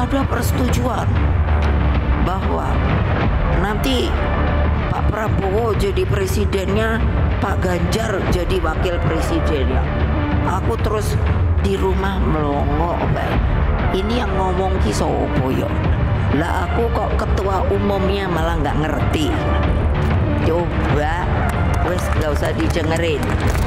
ada persetujuan bahwa nanti Pak Prabowo jadi presidennya, Pak Ganjar jadi wakil presidennya. Aku terus di rumah melongo, ini yang ngomong ki sopo yo. Lah aku kok ketua umumnya malah nggak ngerti. Coba, wes nggak usah didengerin.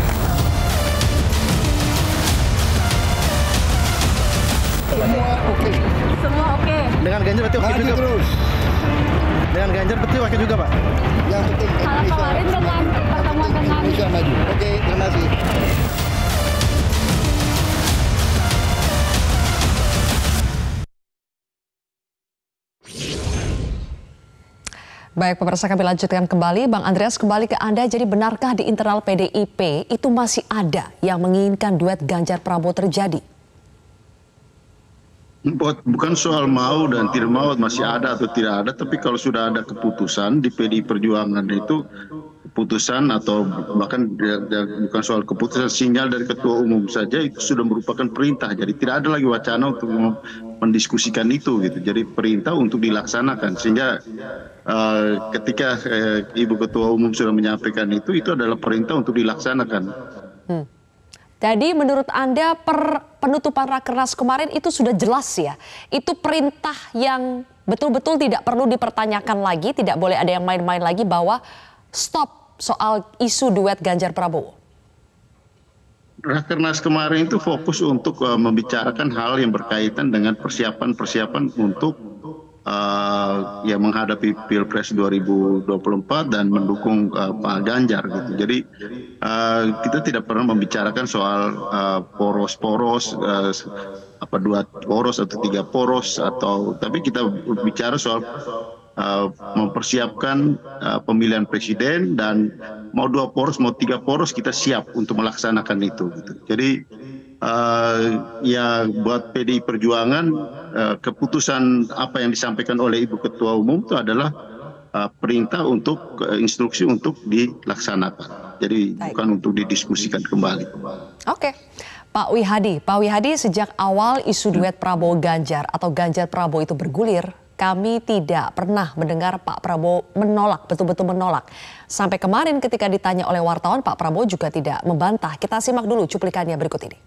Semua oke. Semua oke. Dengan Ganjar berarti oke juga. Terus. Dengan Ganjar berarti oke juga, Pak. Yang penting kalau kemarin dengan pertemuan dengan Indonesia maju. Oke, terima kasih. Baik, pemirsa, kami lanjutkan kembali. Bang Andreas, kembali ke Anda. Jadi benarkah di internal PDIP itu masih ada yang menginginkan duet Ganjar Prabowo terjadi? Bukan soal mau dan tidak mau, masih ada atau tidak ada, tapi kalau sudah ada keputusan di PDI Perjuangan itu, keputusan atau bahkan bukan soal keputusan, sinyal dari ketua umum saja itu sudah merupakan perintah. Jadi tidak ada lagi wacana untuk mendiskusikan itu gitu. Jadi perintah untuk dilaksanakan, sehingga ketika Ibu Ketua Umum sudah menyampaikan itu adalah perintah untuk dilaksanakan. Jadi menurut Anda penutupan Rakernas kemarin itu sudah jelas ya? Itu perintah yang betul-betul tidak perlu dipertanyakan lagi, tidak boleh ada yang main-main lagi bahwa stop soal isu duet Ganjar Prabowo. Rakernas kemarin itu fokus untuk membicarakan hal yang berkaitan dengan persiapan untuk menghadapi Pilpres 2024 dan mendukung Pak Ganjar gitu. Jadi kita tidak pernah membicarakan soal poros-poros, dua poros atau tiga poros, tapi kita bicara soal mempersiapkan pemilihan presiden, dan mau dua poros mau tiga poros kita siap untuk melaksanakan itu gitu. Jadi ya buat PDI Perjuangan keputusan apa yang disampaikan oleh Ibu Ketua Umum itu adalah perintah untuk instruksi untuk dilaksanakan. Jadi bukan untuk didiskusikan kembali. Oke. Pak Wihadi, sejak awal isu duet Prabowo Ganjar atau Ganjar Prabowo itu bergulir, kami tidak pernah mendengar Pak Prabowo menolak, betul-betul menolak. Sampai kemarin ketika ditanya oleh wartawan, Pak Prabowo juga tidak membantah. Kita simak dulu cuplikannya berikut ini.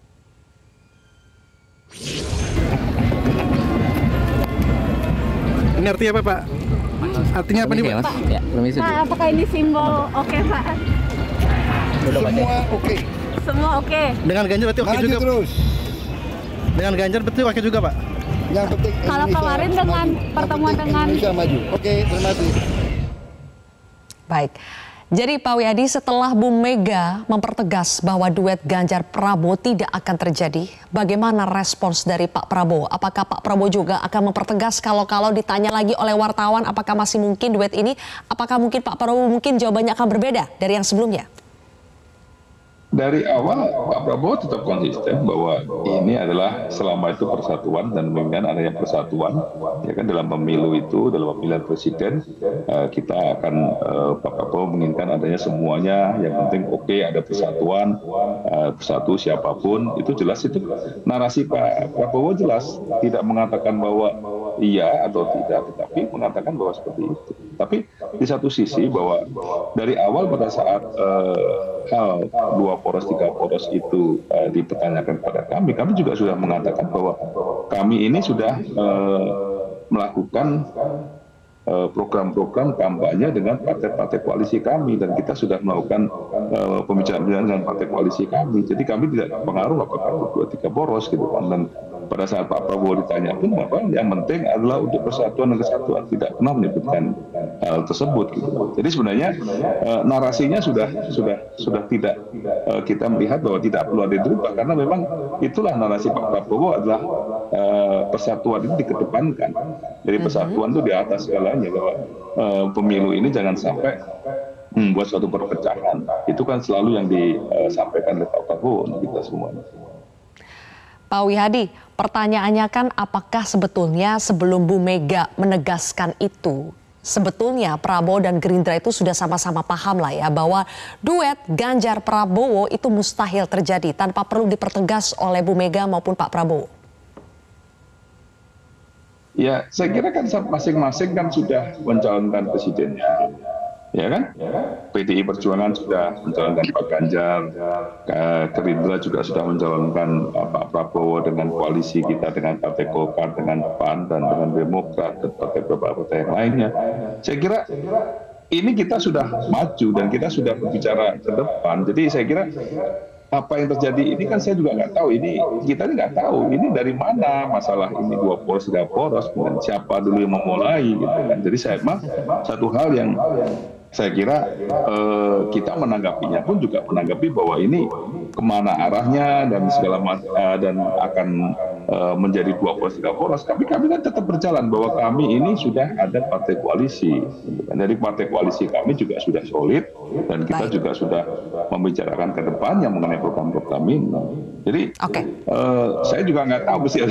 Ini artinya apa, Pak? Artinya apa nih, Pak? Ya, Pak, apakah ini simbol oke, Pak? Semua oke. Semua oke. Dengan Ganjar berarti oke juga. Terus. Dengan Ganjar berarti oke juga, Pak. Yang penting kalau kemarin dengan pertemuan dengan Indonesia maju. Oke, terima kasih. Baik. Jadi Pak Wihadi, setelah Bu Mega mempertegas bahwa duet Ganjar Prabowo tidak akan terjadi, bagaimana respons dari Pak Prabowo? Apakah Pak Prabowo juga akan mempertegas kalau ditanya lagi oleh wartawan apakah masih mungkin duet ini? Apakah mungkin Pak Prabowo mungkin jawabannya akan berbeda dari yang sebelumnya? Dari awal Pak Prabowo tetap konsisten bahwa ini adalah selama itu persatuan dan menginginkan adanya persatuan, ya kan, dalam pemilu itu, dalam pemilihan presiden kita akan Pak Prabowo menginginkan adanya semuanya, yang penting oke, ada persatuan, bersatu siapapun, itu jelas, itu narasi Pak Prabowo jelas, tidak mengatakan bahwa iya atau tidak, tetapi mengatakan bahwa seperti itu. Tapi di satu sisi bahwa dari awal pada saat hal dua poros tiga poros itu dipertanyakan kepada kami juga sudah mengatakan bahwa kami ini sudah melakukan program-program kampanye dengan partai-partai koalisi kami, dan kita sudah melakukan pembicaraan dengan partai koalisi kami. Jadi kami tidak pengaruh apakah dua tiga poros gitu kan. Dan pada saat Pak Prabowo ditanya pun yang penting adalah untuk persatuan dan kesatuan, tidak pernah menyebutkan hal tersebut gitu. Jadi sebenarnya narasinya sudah tidak kita melihat bahwa tidak perlu ada dirubah, karena memang itulah narasi Pak Prabowo adalah persatuan itu dikedepankan. Jadi persatuan itu di atas segalanya, bahwa pemilu ini jangan sampai membuat suatu perpecahan. Itu kan selalu yang disampaikan oleh Pak Prabowo untuk kita semuanya. Pak Wihadi, pertanyaannya kan apakah sebetulnya sebelum Bu Mega menegaskan itu, sebetulnya Prabowo dan Gerindra itu sudah sama-sama paham lah ya bahwa duet Ganjar Prabowo itu mustahil terjadi tanpa perlu dipertegas oleh Bu Mega maupun Pak Prabowo. Ya, saya kira kan masing-masing kan sudah mencalonkan presidennya, ya kan? PDI Perjuangan sudah mencalonkan Pak Ganjar, Gerindra juga sudah mencalonkan Pak Prabowo dengan koalisi kita dengan Partai Golkar, dengan PAN dan dengan Demokrat dan partai yang lainnya. Saya kira ini kita sudah maju dan kita sudah berbicara ke depan. Jadi saya kira apa yang terjadi ini kan saya juga nggak tahu, ini kita nggak tahu ini dari mana masalah ini 2 poros 3 poros dan siapa dulu yang memulai gitu kan. Jadi saya satu hal yang saya kira kita menanggapinya pun juga menanggapi bahwa ini kemana arahnya dan segala dan akan menjadi 2 poros 3 poros. Tapi kami kan tetap berjalan bahwa kami ini sudah ada partai koalisi. Dari partai koalisi kami juga sudah solid dan kita juga sudah membicarakan ke depannya mengenai program-program ini. Jadi saya juga nggak tahu sih.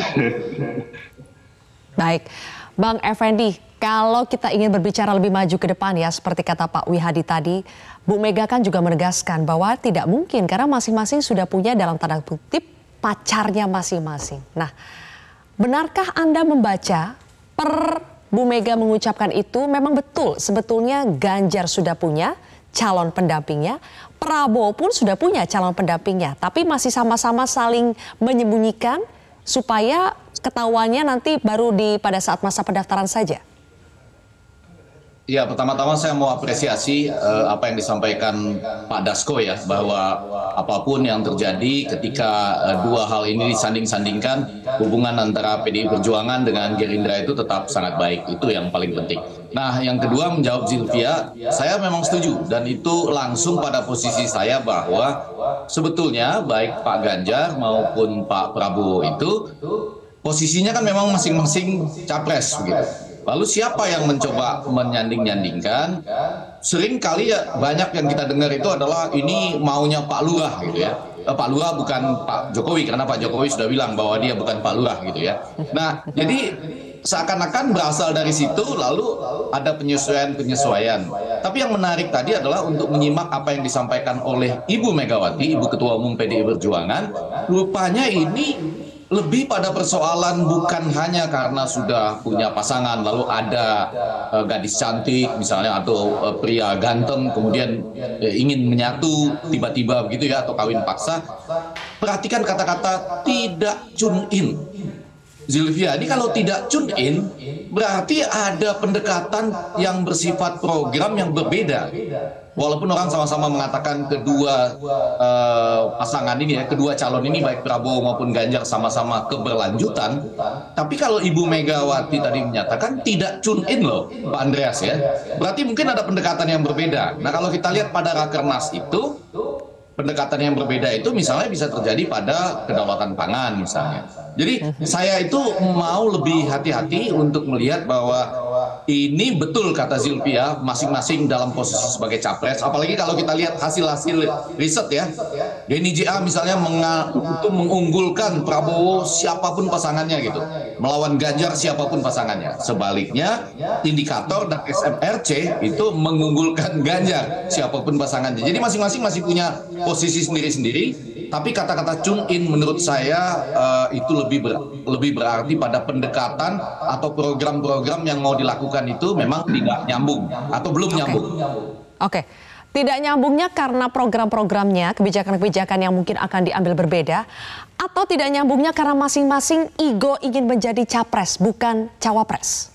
Baik, Bang Effendi, kalau kita ingin berbicara lebih maju ke depan ya, seperti kata Pak Wihadi tadi, Bu Mega kan juga menegaskan bahwa tidak mungkin karena masing-masing sudah punya dalam tanda kutip pacarnya masing-masing. Nah, benarkah Anda membaca per Bu Mega mengucapkan itu memang betul sebetulnya Ganjar sudah punya calon pendampingnya, Prabowo pun sudah punya calon pendampingnya, tapi masih sama-sama saling menyembunyikan supaya ketahuannya nanti baru pada saat masa pendaftaran saja? Ya, pertama-tama saya mau apresiasi apa yang disampaikan Pak Dasko ya, bahwa apapun yang terjadi ketika dua hal ini disanding-sandingkan, hubungan antara PDI Perjuangan dengan Gerindra itu tetap sangat baik. Itu yang paling penting. Nah, yang kedua menjawab Zilvia, saya memang setuju dan itu langsung pada posisi saya bahwa sebetulnya baik Pak Ganjar maupun Pak Prabowo itu posisinya kan memang masing-masing capres begitu. Lalu siapa yang mencoba menyanding-nyandingkan? Sering kali ya banyak yang kita dengar itu adalah ini maunya Pak Lurah gitu ya. Pak Lurah bukan Pak Jokowi karena Pak Jokowi sudah bilang bahwa dia bukan Pak Lurah gitu ya. Nah, jadi seakan-akan berasal dari situ lalu ada penyesuaian-penyesuaian. Tapi yang menarik tadi adalah untuk menyimak apa yang disampaikan oleh Ibu Megawati, Ibu Ketua Umum PDI Perjuangan, rupanya ini lebih pada persoalan bukan hanya karena sudah punya pasangan, lalu ada gadis cantik misalnya atau pria ganteng kemudian ingin menyatu tiba-tiba begitu ya atau kawin paksa. Perhatikan kata-kata tidak tune in. Zilvia, ini kalau tidak tune in berarti ada pendekatan yang bersifat program yang berbeda. Walaupun orang sama-sama mengatakan kedua pasangan ini ya, kedua calon ini baik Prabowo maupun Ganjar sama-sama keberlanjutan, tapi kalau Ibu Megawati tadi menyatakan tidak tune in loh Pak Andreas ya, berarti mungkin ada pendekatan yang berbeda. Nah kalau kita lihat pada Rakernas itu, pendekatan yang berbeda itu misalnya bisa terjadi pada kedaulatan pangan misalnya. Jadi saya itu mau lebih hati-hati untuk melihat bahwa ini betul kata Zilvia masing-masing dalam posisi sebagai capres. Apalagi kalau kita lihat hasil-hasil riset ya. Denny JA misalnya itu mengunggulkan Prabowo siapapun pasangannya gitu. Melawan Ganjar siapapun pasangannya. Sebaliknya indikator dan SMRC itu mengunggulkan Ganjar siapapun pasangannya. Jadi masing-masing masih punya posisi sendiri-sendiri. Tapi kata-kata tune in menurut saya itu lebih berarti pada pendekatan atau program-program yang mau dilakukan itu memang tidak nyambung atau belum nyambung. Oke. Tidak nyambungnya karena program-programnya, kebijakan-kebijakan yang mungkin akan diambil berbeda, atau tidak nyambungnya karena masing-masing ego ingin menjadi capres bukan cawapres?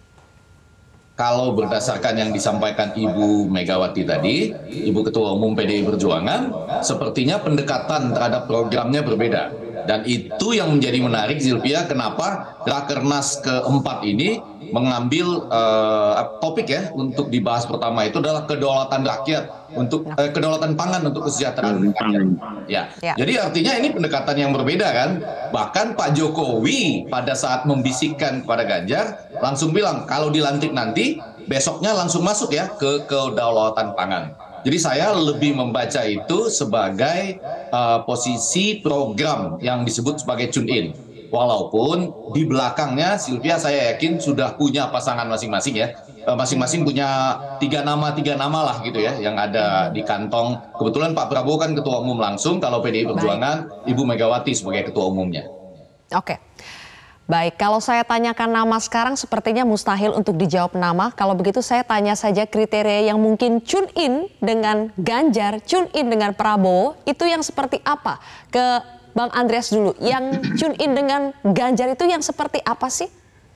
Kalau berdasarkan yang disampaikan Ibu Megawati tadi, Ibu Ketua Umum PDI Perjuangan, sepertinya pendekatan terhadap programnya berbeda. Dan itu yang menjadi menarik Zilvia, kenapa Rakernas keempat ini mengambil topik ya untuk dibahas pertama itu adalah kedaulatan rakyat, untuk kedaulatan pangan untuk kesejahteraan rakyat. Ya. Jadi artinya ini pendekatan yang berbeda kan. Bahkan Pak Jokowi pada saat membisikkan kepada Ganjar langsung bilang kalau dilantik nanti besoknya langsung masuk ya ke kedaulatan pangan. Jadi saya lebih membaca itu sebagai posisi program yang disebut sebagai tune in. Walaupun di belakangnya Zilvia saya yakin sudah punya pasangan masing-masing ya. Masing-masing punya tiga nama lah gitu ya yang ada di kantong. Kebetulan Pak Prabowo kan ketua umum langsung, kalau PDI Perjuangan Ibu Megawati sebagai ketua umumnya. Oke. Baik, kalau saya tanyakan nama sekarang sepertinya mustahil untuk dijawab nama. Kalau begitu saya tanya saja kriteria yang mungkin tune in dengan Ganjar, tune in dengan Prabowo, itu yang seperti apa? Ke Bang Andreas dulu, yang tune in dengan Ganjar itu yang seperti apa sih?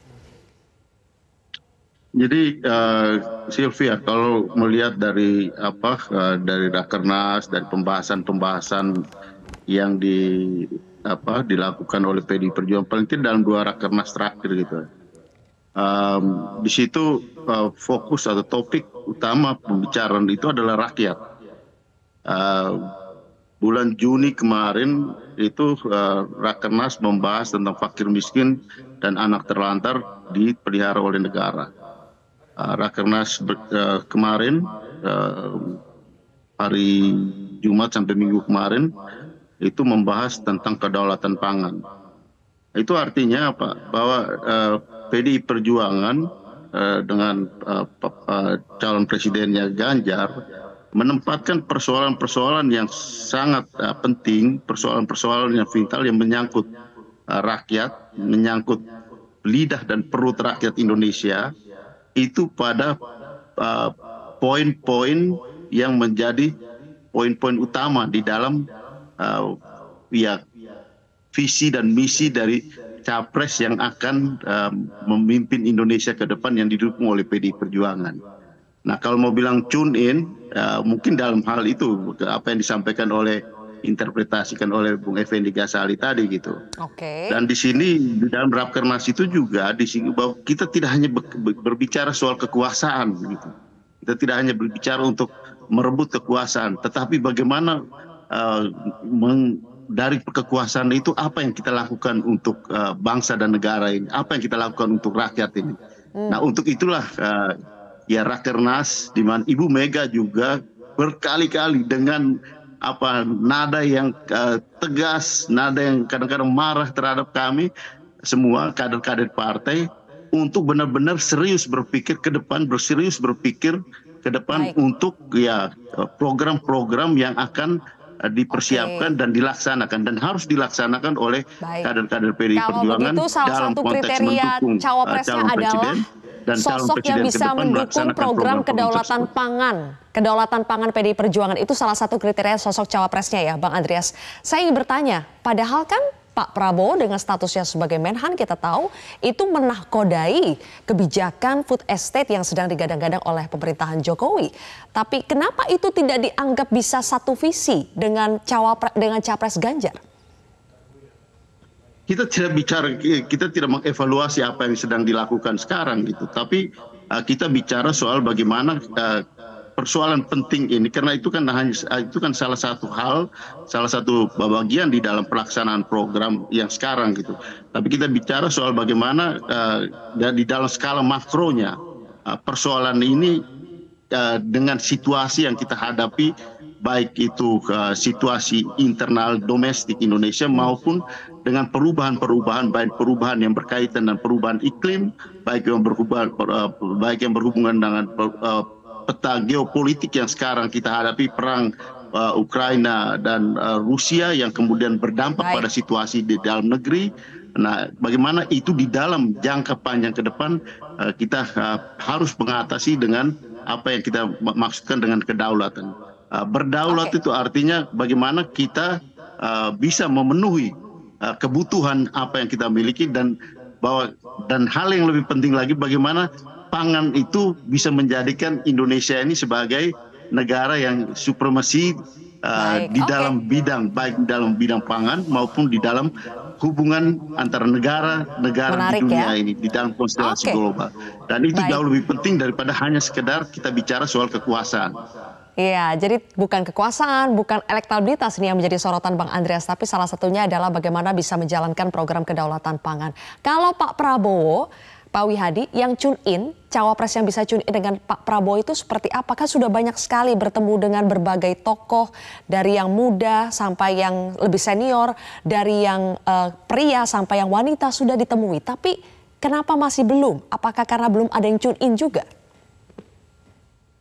Jadi Sylvia, kalau melihat dari dari Rakernas, dari pembahasan yang dilakukan oleh PDI Perjuangan, paling tidak dalam 2 Rakernas terakhir gitu. Di situ fokus atau topik utama pembicaraan itu adalah rakyat. Bulan Juni kemarin itu Rakernas membahas tentang fakir miskin dan anak terlantar dipelihara oleh negara. Rakernas kemarin hari Jumat sampai Minggu kemarin itu membahas tentang kedaulatan pangan. Itu artinya apa? Bahwa PDI Perjuangan dengan calon presidennya Ganjar menempatkan persoalan-persoalan yang sangat penting, persoalan-persoalan yang vital yang menyangkut rakyat, menyangkut lidah dan perut rakyat Indonesia, itu pada poin-poin yang menjadi poin-poin utama di dalam visi dan misi dari capres yang akan memimpin Indonesia ke depan yang didukung oleh PDI Perjuangan. Nah, kalau mau bilang tune in, mungkin dalam hal itu apa yang disampaikan interpretasikan oleh Bung Effendi Ghazali tadi gitu. Oke. Dan di sini di dalam Rakernas itu juga di sini bahwa kita tidak hanya berbicara soal kekuasaan gitu. Kita tidak hanya berbicara untuk merebut kekuasaan, tetapi bagaimana dari kekuasaan itu apa yang kita lakukan untuk bangsa dan negara ini, apa yang kita lakukan untuk rakyat ini. Nah, untuk itulah ya Rakernas di mana Ibu Mega juga berkali-kali dengan nada yang tegas, nada yang kadang-kadang marah terhadap kami semua kader-kader partai untuk benar-benar serius berpikir ke depan, untuk ya program-program yang akan dipersiapkan dan dilaksanakan dan harus dilaksanakan oleh kader-kader PDI Perjuangan dalam konteks mendukung calon presiden dan sosok yang bisa mendukung program kedaulatan pangan PDI Perjuangan. Itu salah satu kriteria sosok cawapresnya ya Bang Andreas. Saya ingin bertanya, padahal kan Pak Prabowo dengan statusnya sebagai Menhan kita tahu itu menahkodai kebijakan food estate yang sedang digadang-gadang oleh pemerintahan Jokowi. Tapi kenapa itu tidak dianggap bisa satu visi dengan capres Ganjar? Kita tidak mengevaluasi apa yang sedang dilakukan sekarang gitu, tapi kita bicara soal bagaimana persoalan penting ini, karena itu kan salah satu bagian di dalam pelaksanaan program yang sekarang gitu. Tapi kita bicara soal bagaimana di dalam skala makronya persoalan ini dengan situasi yang kita hadapi, baik itu situasi internal domestik Indonesia maupun dengan perubahan-perubahan, baik perubahan yang berkaitan dengan perubahan iklim, baik yang berhubungan dengan peta geopolitik yang sekarang kita hadapi, perang Ukraina dan Rusia yang kemudian berdampak pada situasi di dalam negeri. Nah, bagaimana itu di dalam jangka panjang ke depan kita harus mengatasi dengan apa yang kita maksudkan dengan kedaulatan. Berdaulat itu artinya bagaimana kita bisa memenuhi kebutuhan apa yang kita miliki dan hal yang lebih penting lagi bagaimana pangan itu bisa menjadikan Indonesia ini sebagai negara yang supremasi di dalam bidang pangan maupun di dalam hubungan antara negara di dunia ini di dalam konstelasi global. Dan itu jauh lebih penting daripada hanya sekedar kita bicara soal kekuasaan. Iya, jadi bukan kekuasaan, bukan elektabilitas ini yang menjadi sorotan Bang Andreas, tapi salah satunya adalah bagaimana bisa menjalankan program kedaulatan pangan. Kalau Pak Prabowo, Pak Wihadi, yang tune in, cawapres yang bisa tune in dengan Pak Prabowo itu seperti apa? Kan sudah banyak sekali bertemu dengan berbagai tokoh, dari yang muda sampai yang lebih senior, dari yang pria sampai yang wanita sudah ditemui. Tapi kenapa masih belum? Apakah karena belum ada yang tune in juga?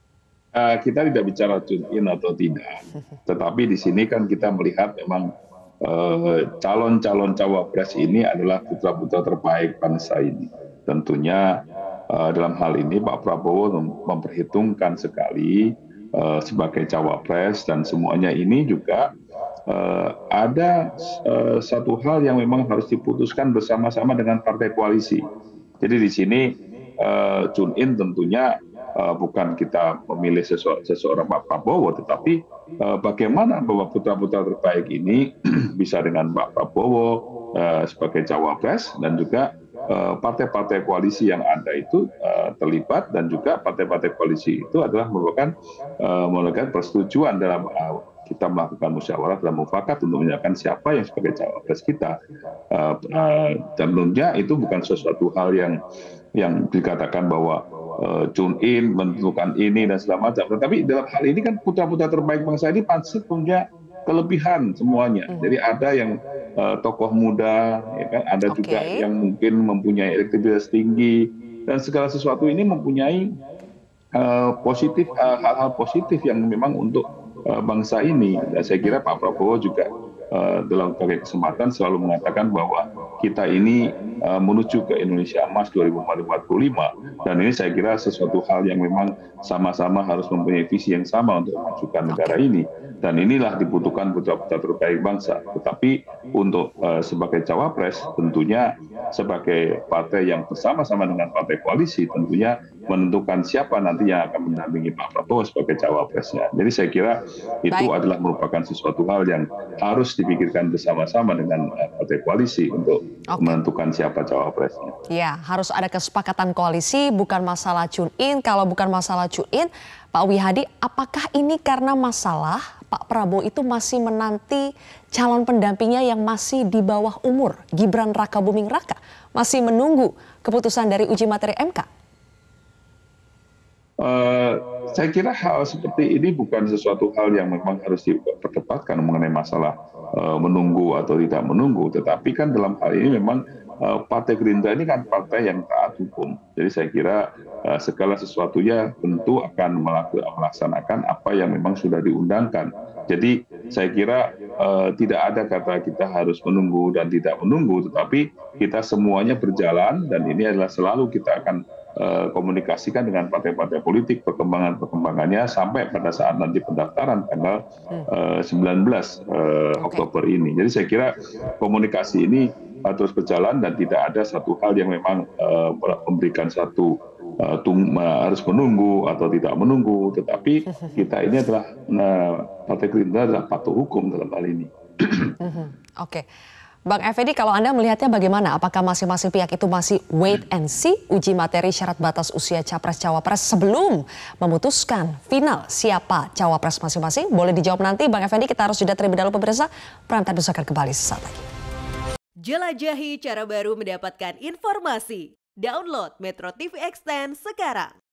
Kita tidak bicara tune in atau tidak, tetapi di sini kan kita melihat memang calon-calon cawapres ini adalah putra-putra terbaik bangsa ini. Tentunya dalam hal ini Pak Prabowo memperhitungkan sekali sebagai cawapres, dan semuanya ini juga ada satu hal yang memang harus diputuskan bersama-sama dengan partai koalisi. Jadi di sini tune in tentunya bukan kita memilih seseorang Pak Prabowo, tetapi bagaimana bahwa putra-putra terbaik ini bisa dengan Pak Prabowo sebagai cawapres, dan juga partai-partai koalisi yang ada itu terlibat, dan juga partai-partai koalisi itu adalah merupakan persetujuan dalam kita melakukan musyawarah dan mufakat untuk menyatakan siapa yang sebagai cawapres kita. Tentunya itu bukan sesuatu hal yang dikatakan bahwa tune in, menentukan ini dan segala macam. Tetapi dalam hal ini kan putra-putra terbaik bangsa ini pasti punya kelebihan semuanya. Jadi ada yang tokoh muda, ya kan? Ada juga yang mungkin mempunyai elektabilitas tinggi, dan segala sesuatu ini mempunyai hal-hal positif yang memang untuk bangsa ini. Dan saya kira Pak Prabowo juga dalam berbagai kesempatan selalu mengatakan bahwa kita ini menuju ke Indonesia Emas 2045, dan ini saya kira sesuatu hal yang memang sama-sama harus mempunyai visi yang sama untuk memajukan negara ini, dan inilah dibutuhkan putra-putra terbaik bangsa. Tetapi untuk sebagai cawapres, tentunya sebagai partai yang bersama-sama dengan partai koalisi, tentunya menentukan siapa nanti yang akan mendampingi Pak Prabowo sebagai cawapresnya. Jadi saya kira itu adalah merupakan sesuatu hal yang harus dipikirkan bersama-sama dengan partai koalisi untuk menentukan siapa cawapresnya. Ya, harus ada kesepakatan koalisi, bukan masalah tune in. Kalau bukan masalah tune in, Pak Wihadi, apakah ini karena masalah Pak Prabowo itu masih menanti calon pendampingnya yang masih di bawah umur, Gibran Rakabuming Raka, masih menunggu keputusan dari uji materi MK? Saya kira hal seperti ini bukan sesuatu hal yang memang harus diperdebatkan mengenai masalah menunggu atau tidak menunggu, tetapi kan dalam hal ini memang Partai Gerindra ini kan partai yang taat hukum. Jadi saya kira segala sesuatunya tentu akan melaksanakan apa yang memang sudah diundangkan. Jadi saya kira tidak ada kata kita harus menunggu dan tidak menunggu, tetapi kita semuanya berjalan, dan ini adalah selalu kita akan komunikasikan dengan partai-partai politik perkembangannya sampai pada saat nanti pendaftaran tanggal 19 Oktober ini. Jadi saya kira komunikasi ini terus berjalan, dan tidak ada satu hal yang memang memberikan satu harus menunggu atau tidak menunggu, tetapi kita ini adalah Partai Gerindra adalah patuh hukum dalam hal ini. Oke. Bang Effendi, kalau Anda melihatnya bagaimana? Apakah masing-masing pihak itu masih wait and see uji materi syarat batas usia capres-cawapres sebelum memutuskan final siapa cawapres masing-masing? Boleh dijawab nanti, Bang Effendi. Kita harus jeda terlebih dahulu, pemirsa. Prime Time News akan kembali sesaat lagi. Jelajahi cara baru mendapatkan informasi. Download Metro TV Extend sekarang.